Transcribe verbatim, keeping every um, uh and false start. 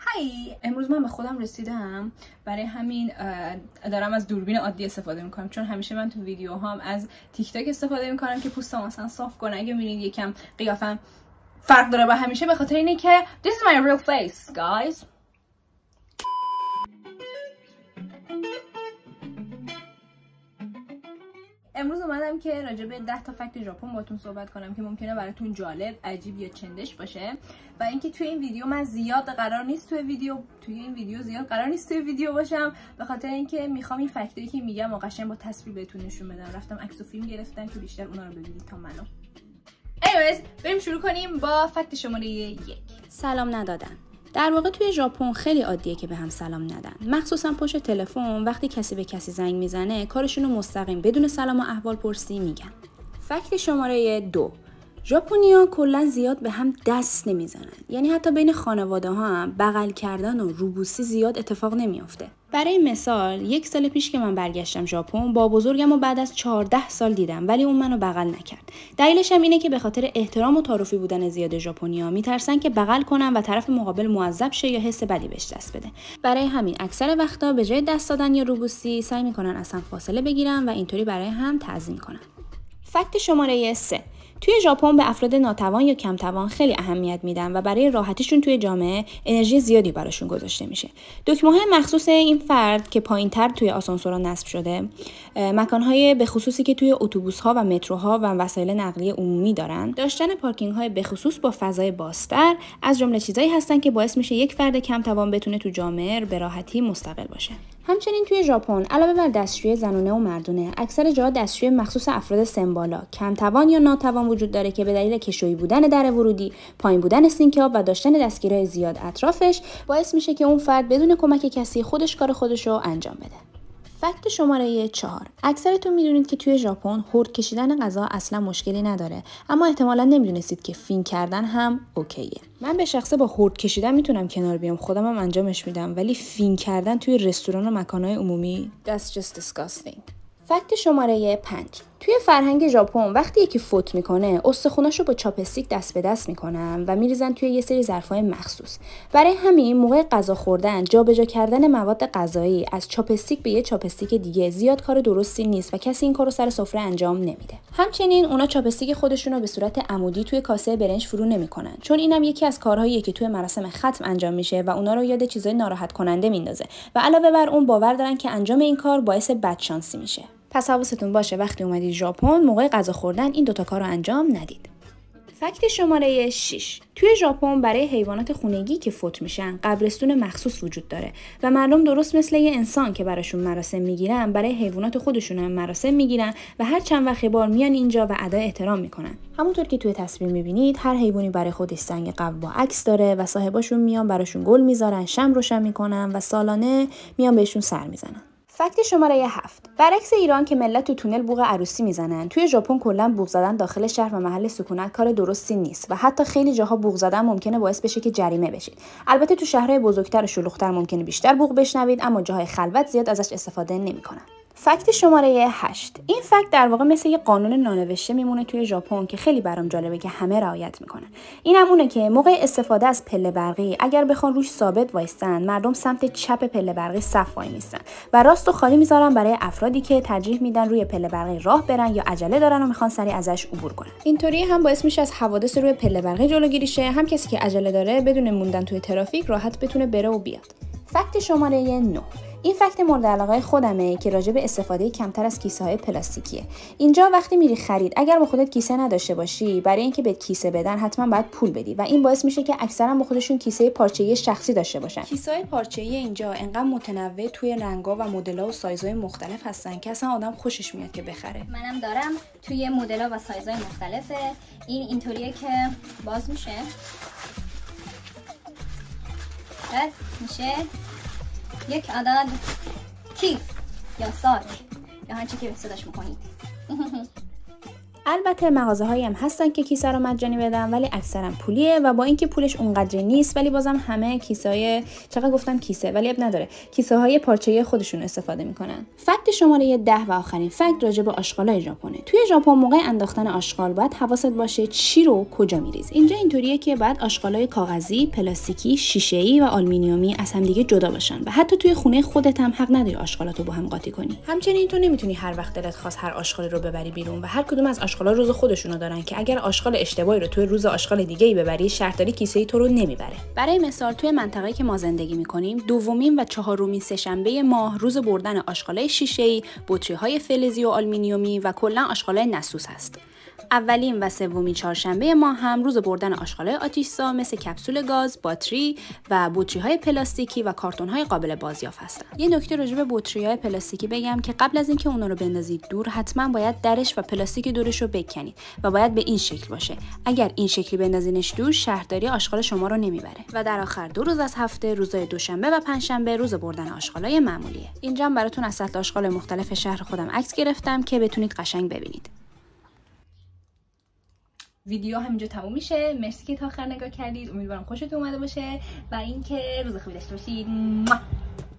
هی امروز من به خودم رسیدم، برای همین دارم از دوربین عادی استفاده میکنم، چون همیشه من تو ویدیوهام از تیک تاک استفاده میکنم که پوستم مثلا صاف کنه. اگه میبینید یکم قیافم فرق داره با همیشه، به خاطر اینه که this is my real face guys. امروز اومدم که راجع به ده تا فکت ژاپن باهاتون صحبت کنم که ممکنه براتون جالب، عجیب یا چندش باشه. و اینکه توی این ویدیو من زیاد قرار نیست توی ویدیو توی این ویدیو زیاد قرار نیست توی ویدیو باشم، به خاطر اینکه میخوام این فکتایی که میگم قشنگ با تصویر بهتون نشون بدم. رفتم عکس و فیلم گرفتم که بیشتر اونا رو ببینید تا منو. anyways بریم شروع کنیم با فکت شماره یک. سلام ندادن. در واقع توی ژاپن خیلی عادیه که به هم سلام ندن، مخصوصا پشت تلفن. وقتی کسی به کسی زنگ میزنه کارشون رو مستقیم بدون سلام و احوال پرسی میگن. فکت شماره دو، ژاپنی‌ها کلا زیاد به هم دست نمیزنن، یعنی حتی بین خانواده ها هم بغل کردن و روبوسی زیاد اتفاق نمیافته. برای مثال یک سال پیش که من برگشتم ژاپن، با بزرگم و بعد از چهارده سال دیدم ولی اون منو بغل نکرد. دلیلش هم اینه که به خاطر احترام و تعارفی بودن زیاد ژاپنی‌ها میترسن که بغل کنن و طرف مقابل معذب شه یا حس بدی بهش دست بده. برای همین اکثر وقتا به جای دست دادن یا روبوسی سعی میکنن اصلا فاصله بگیرن و اینطوری برای هم تعظیم کنن. فکت شماره سه، توی ژاپن به افراد ناتوان یا کم توان خیلی اهمیت میدن و برای راحتیشون توی جامعه انرژی زیادی براشون گذاشته میشه. دکمه‌های مخصوص این فرد که پایین‌تر توی آسانسورها نصب شده، مکان‌های به خصوصی که توی اتوبوس‌ها و متروها و وسایل نقلیه عمومی دارن، داشتن پارکینگ‌های به خصوص با فضای بازتر از جمله چیزایی هستن که باعث میشه یک فرد کم توان بتونه تو جامعه به راحتی مستقل باشه. همچنین توی ژاپن علاوه بر دستشوی زنونه و مردونه، اکثر جاها دستشوی مخصوص افراد سن بالا، کم توان یا ناتوان وجود داره که به دلیل کشویی بودن در ورودی، پایین بودن سینک آب و داشتن دستگیرهای زیاد اطرافش باعث میشه که اون فرد بدون کمک کسی خودش کار خودش رو انجام بده. فکت شماره چهار، اکثرتون میدونید که توی ژاپن هورد کشیدن غذا اصلا مشکلی نداره، اما احتمالاً نمیدونستید که فین کردن هم اوکیه. من به شخصه با هورد کشیدن میتونم کنار بیام، خودم هم انجامش میدم، ولی فین کردن توی رستوران و مکانهای عمومی that's just disgusting. فکت شماره پنج، توی فرهنگ ژاپن وقتی یکی فوت میکنه استخوناشو با چاپستیک دست به دست میکنن و میریزن توی یه سری ظرفای مخصوص. برای همین موقع غذا خوردن جابجا کردن مواد غذایی از چاپستیک به یه چاپستیک دیگه زیاد کار درستی نیست و کسی این کارو سر سفره انجام نمیده. همچنین اونا چاپستیک خودشونو به صورت عمودی توی کاسه برنج فرو نمیکنن، چون اینم یکی از کارهاییه که توی مراسم ختم انجام میشه و اونا رو یاد چیزای ناراحت کننده میندازه و علاوه بر اون باور دارن که انجام این کار باعث بدشانسی میشه. پس حواستون باشه وقتی اومدید ژاپن موقع غذا خوردن این دوتا کار رو انجام ندید. فکت شماره شش، توی ژاپن برای حیوانات خونگی که فوت میشن قبرستون مخصوص وجود داره و مردم درست مثل یه انسان که براشون مراسم میگیرن برای حیوانات خودشون هم مراسم میگیرن و هر چند وقت بار میان اینجا و ادای احترام میکنن. همونطور که توی تصویر میبینید هر حیوانی برای خودش سنگ قبر با عکس داره و صاحباشون میان براشون گل میذارن، شمع روشن میکنن و سالانه میان بهشون سر میزنن. فکت شماره هفت، برعکس ایران که ملت تو تونل بوق عروسی میزنن، توی ژاپن کلا بوق زدن داخل شهر و محل سکونت کار درستی نیست و حتی خیلی جاها بوق زدن ممکنه باعث بشه که جریمه بشید. البته تو شهرهای بزرگتر و شلوغ‌تر ممکنه بیشتر بوق بشنوید، اما جاهای خلوت زیاد ازش استفاده نمیکنن. فکت شماره هشت، این فکت در واقع مثل یه قانون نانوشته میمونه توی ژاپن که خیلی برام جالبه که همه رعایت میکنن. اینم اونه که موقع استفاده از پله برقی اگر بخوان روش ثابت وایستن، مردم سمت چپ پله برقی صف وای میستن و راست و خالی میذارن برای افرادی که ترجیح میدن روی پله برقی راه برن یا عجله دارن و میخوان سریع ازش عبور کنن. اینطوری هم باعث میشه از حوادث روی پله برقی جلوگیری شه، هم کسی که عجله داره بدون موندن توی ترافیک راحت بتونه بره و بیاد. فکت شماره نه، این فکت مورد علاقه خودمه که راجع به استفاده کمتر از کیسه های پلاستیکیه. اینجا وقتی میری خرید اگر با خودت کیسه نداشته باشی، برای اینکه بهت کیسه بدن حتما باید پول بدی و این باعث میشه که اکثرا با خودشون کیسه پارچه‌ای شخصی داشته باشن. کیسه‌های پارچه‌ای اینجا انقدر متنوع توی رنگا و مدل‌ها و سایزهای مختلف هستن که اصلا آدم خوشش میاد که بخره. منم دارم توی مدل‌ها و سایزهای مختلفه. این اینطوریه که باز میشه. بعد میشه یک عدد کیف یا ساک یا هر چی که صداش میکنید. البته مغازه‌هایی هم هستن که کیسه رو مجانی بدن ولی اکثرا پولیه و با اینکه پولش اونقدر نیست ولی بازم همه کیسه‌های چقدر گفتم کیسه ولی اب نداره کیسه‌های پارچه‌ای خودشون استفاده میکنن. فکت شماره ده و آخرین فکت راجع به آشغالای ژاپنه. توی ژاپن موقع انداختن آشغال باید حواست باشه چی رو کجا میریز. اینجا اینطوریه که بعد آشغالای کاغذی، پلاستیکی، شیشه‌ای و آلومینیومی از هم دیگه جدا باشن و حتی توی خونه خودت هم حق نداری آشغالاتو با هم قاطی کنی. همچنین تو نمیتونی هر وقت دلت خواست هر آشغالی رو ببری بیرون و هر کدوم از آشغالا روز خودشونو دارن که اگر آشغال اشتباهی رو توی روز آشغال دیگه‌ای ببری شهرداری کیسه تو رو نمیبره. برای مثال توی منطقه‌ای که ما زندگی می‌کنیم دومین و چهارمین سه‌شنبه ماه روز بردن آشغالای شیشه‌ای، بطری‌های فلزی و آلومینیومی و کلاً آشغالای نسوس هست. اولین و سومین چهارشنبه ماه هم روز بردن آشغالای آتش‌زا مثل کپسول گاز، باتری و بطری‌های پلاستیکی و کارتون‌های قابل بازیافت هستن. یه نکته راجع به بطری‌های پلاستیکی بگم که قبل از اینکه اونا رو بندازید دور حتما باید درش و پلاستیک دورش رو بکنید و باید به این شکل باشه. اگر این شکلی بندازینش دور شهرداری آشغال شما رو نمیبره. و در آخر دو روز از هفته روزهای دوشنبه و پنجشنبه روز بردن آشغالای معمولیه. اینجا براتون از سطل آشغال مختلف شهر خودم عکس گرفتم که بتونید قشنگ ببینید. ویدیو همینجا تموم میشه. مرسی که تا آخر نگاه کردید. امیدوارم خوشتون اومده باشه و اینکه روز خوبی داشته باشید.